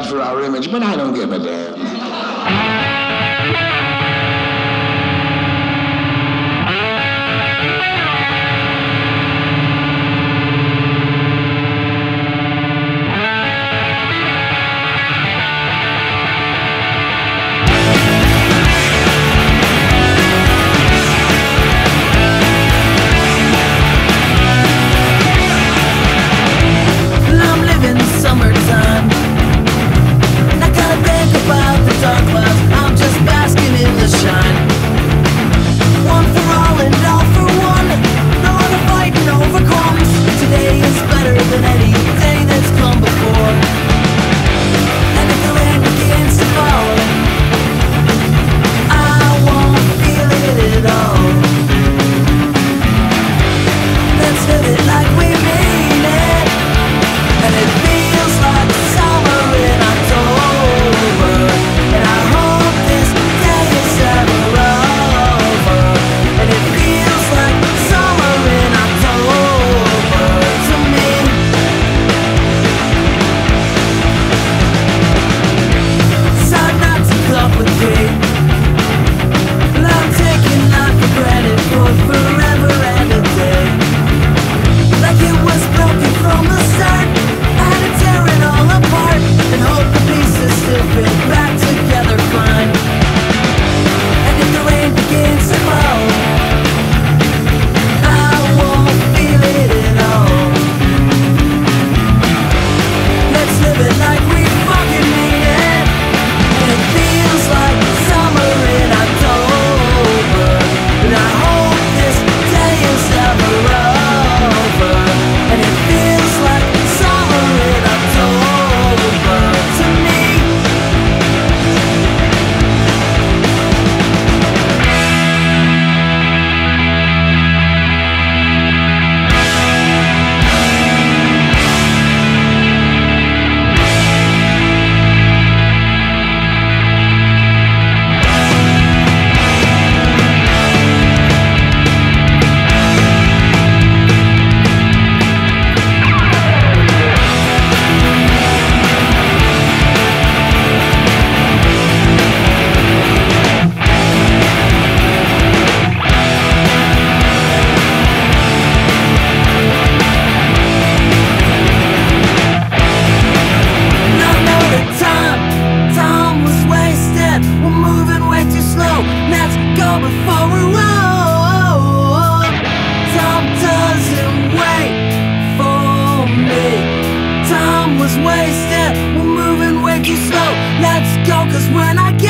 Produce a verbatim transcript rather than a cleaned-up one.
bad for our image, but I don't give a damn. Summertime, and I gotta think about the dark clouds. I'm just basking in the shine. One for all and all for one. No other fighting overcomes. Today is better than any day that's come before. And if the rain begins to fall, I won't feel it at all. Let's live it like we mean it, and it feels like summer in October. And I hope this day is ever over. And it feels like summer in October to me. Decide not to cope with grief, but I'm taking life for granted for forever and a day. Like it was broken from the start, I had to tear it all apart and hope the pieces still fit back together fine. And if the rain begins to fall, I won't feel it at all. Let's live it like we fucking mean it, and it feels like summer in October. And I hope this day is ever over. And it feels like summer in October to me. No, no, the time, time was wasted. We're moving way too slow. Let's go before we roll. Time doesn't wait for me. Time was wasted. We're moving way too slow. Let's go, 'cause when I